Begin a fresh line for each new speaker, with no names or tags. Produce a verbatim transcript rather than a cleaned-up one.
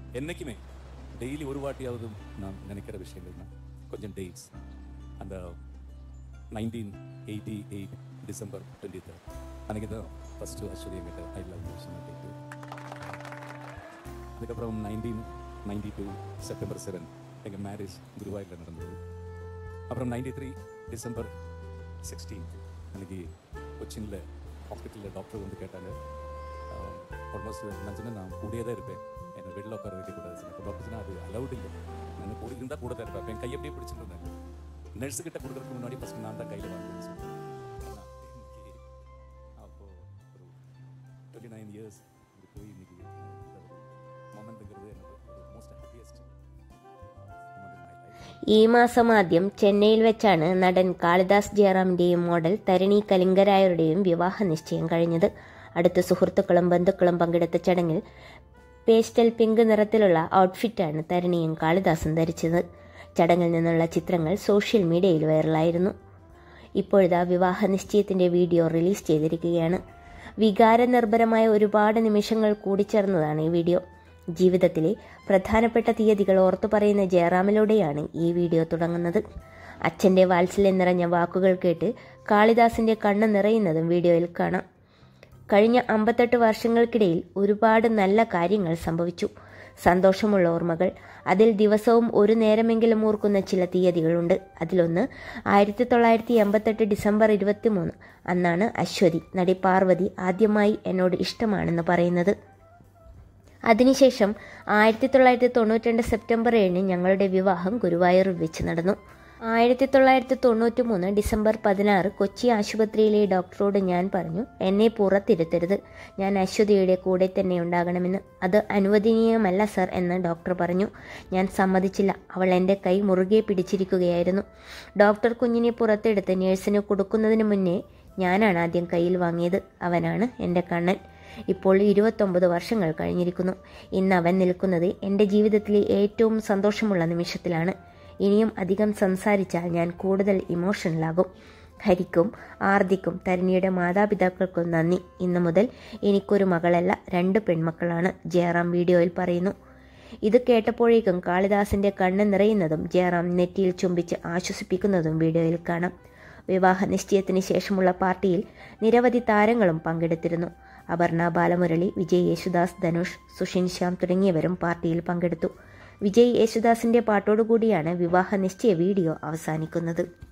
என்னைக்குமே டெய்லி ஒரு வாட்டியாவது நான் நினைக்கிற விஷயங்கள்னா கொஞ்சம் டேட்ஸ். அந்த nineteen eighty eight December twenty third அன்றைக்கி தான் ஃபஸ்ட்டு அஸ்வதி என்கிட்ட ஐ லவ் யூ சொன்ன கேட்டு. அதுக்கப்புறம் nineteen ninety two September seven எங்கள் மேரேஜ் குருவாயூரில் நடந்தது. அப்புறம் நைன்டி த்ரீ டிசம்பர் சிக்ஸ்டீன் அன்றைக்கி கொச்சினில் ஹாஸ்பிட்டலில் டாக்டர் வந்து கேட்டாங்க. ஆல்மோஸ்ட் நான் சொன்னேன் நான் கூடயே தான் இருப்பேன், என்னை வெளில உட்கார வைக்கக்கூடாது சொன்னேன். டாக்டர் சொன்னால் அது அலவுட் இல்லை, நான் கூட இருந்தால் கூட தான் இருப்பேன். என் கை எப்படியே பிடிச்சிட்டு இருந்தேன். நர்ஸுக்கிட்ட கொடுக்குறதுக்கு முன்னாடி ஃபஸ்ட்டு நான் தான் கையில் வாங்குவேன்னு சொன்னேன். அப்போது ஒரு டுவெண்ட்டி நைன் இயர்ஸ் இது போய் இன்னைக்கு മൊമെന്റുங்கிறது எனக்கு ഒരു മോസ്റ്റ് ഹാപ്പിയസ്റ്റ്
ഈ മാസം ആദ്യം ചെന്നൈയിൽ വെച്ചാണ് നടൻ കാളിദാസ് ജയറാമിന്റെയും മോഡൽ തരിണി കലിംഗരായരുടെയും വിവാഹ നിശ്ചയം കഴിഞ്ഞത്. അടുത്ത സുഹൃത്തുക്കളും ബന്ധുക്കളും പങ്കെടുത്ത ചടങ്ങിൽ പേസ്റ്റൽ പിങ്ക് നിറത്തിലുള്ള ഔട്ട്ഫിറ്റാണ് തരിണിയും കാളിദാസും ധരിച്ചത്. ചടങ്ങിൽ നിന്നുള്ള ചിത്രങ്ങൾ സോഷ്യൽ മീഡിയയിൽ വൈറലായിരുന്നു. ഇപ്പോഴിതാ വിവാഹ നിശ്ചയത്തിന്റെ വീഡിയോ റിലീസ് ചെയ്തിരിക്കുകയാണ്. വികാരനിർഭരമായ ഒരുപാട് നിമിഷങ്ങൾ കൂടിച്ചേർന്നതാണ് ഈ വീഡിയോ. ജീവിതത്തിലെ പ്രധാനപ്പെട്ട തീയതികൾ ഓർത്തു പറയുന്ന ജയറാമിലൂടെയാണ് ഈ വീഡിയോ തുടങ്ങുന്നത്. അച്ഛൻ്റെ വാത്സല്യം നിറഞ്ഞ വാക്കുകൾ കേട്ട് കാളിദാസിന്റെ കണ്ണ് നിറയുന്നതും വീഡിയോയിൽ കാണാം. കഴിഞ്ഞ അമ്പത്തെട്ട് വർഷങ്ങൾക്കിടയിൽ ഒരുപാട് നല്ല കാര്യങ്ങൾ സംഭവിച്ചു. സന്തോഷമുള്ള ഓർമ്മകൾ. അതിൽ ദിവസവും ഒരു നേരമെങ്കിലും ഓർക്കുന്ന ചില തീയതികളുണ്ട്. അതിലൊന്ന് ആയിരത്തി തൊള്ളായിരത്തി എൺപത്തെട്ട് ഡിസംബർ ഇരുപത്തി മൂന്ന്. അന്നാണ് അശ്വതി, നടി പാർവതി, ആദ്യമായി എന്നോട് ഇഷ്ടമാണെന്ന് പറയുന്നത്. അതിനുശേഷം ആയിരത്തി തൊള്ളായിരത്തി തൊണ്ണൂറ്റി രണ്ട് സെപ്റ്റംബർ ഏഴിന് ഞങ്ങളുടെ വിവാഹം ഗുരുവായൂരിൽ വെച്ച് നടന്നു. ആയിരത്തി തൊള്ളായിരത്തി തൊണ്ണൂറ്റി മൂന്ന് ഡിസംബർ പതിനാറ് കൊച്ചി ആശുപത്രിയിലെ ഡോക്ടറോട് ഞാൻ പറഞ്ഞു, എന്നെ പുറത്തിരുത്തരുത്, ഞാൻ അശ്വതിയുടെ കൂടെ തന്നെ ഉണ്ടാകണമെന്ന്. അത് അനുവദനീയമല്ല സർ എന്ന് ഡോക്ടർ പറഞ്ഞു. ഞാൻ സമ്മതിച്ചില്ല. അവൾ എൻ്റെ കൈ മുറുകെ പിടിച്ചിരിക്കുകയായിരുന്നു. ഡോക്ടർ കുഞ്ഞിനെ പുറത്തെടുത്ത് നേഴ്സിന് കൊടുക്കുന്നതിന് മുന്നേ ഞാനാണ് ആദ്യം കയ്യിൽ വാങ്ങിയത്. അവനാണ് എൻ്റെ കണ്ണൻ. ഇപ്പോൾ ഇരുപത്തൊമ്പത് വർഷങ്ങൾ കഴിഞ്ഞിരിക്കുന്നു. ഇന്ന് അവൻ നിൽക്കുന്നത് എൻ്റെ ജീവിതത്തിലെ ഏറ്റവും സന്തോഷമുള്ള നിമിഷത്തിലാണ്. ഇനിയും അധികം സംസാരിച്ചാൽ ഞാൻ കൂടുതൽ ഇമോഷണലാകും. ഹരിക്കും ആർദിക്കും തരിണിയുടെ മാതാപിതാക്കൾക്കും നന്ദി. ഇന്നു മുതൽ എനിക്കൊരു മകളല്ല, രണ്ട് പെൺമക്കളാണ്, ജയറാം വീഡിയോയിൽ പറയുന്നു. ഇത് കേട്ടപ്പോഴേക്കും കാളിദാസിന്റെ കണ്ണ് നിറയുന്നതും ജയറാം നെറ്റിയിൽ ചുംബിച്ച് ആശ്വസിപ്പിക്കുന്നതും വീഡിയോയിൽ കാണാം. വിവാഹ നിശ്ചയത്തിന് ശേഷമുള്ള പാർട്ടിയിൽ നിരവധി താരങ്ങളും പങ്കെടുത്തിരുന്നു. അപർണ ബാലമുരളി, വിജയ് യേശുദാസ്, ധനുഷ്, സുഷിൻ ശ്യാം തുടങ്ങിയവരും പാർട്ടിയിൽ പങ്കെടുത്തു. വിജയ് യേശുദാസിന്റെ പാട്ടോടുകൂടിയാണ് വിവാഹ നിശ്ചയ വീഡിയോ അവസാനിക്കുന്നത്.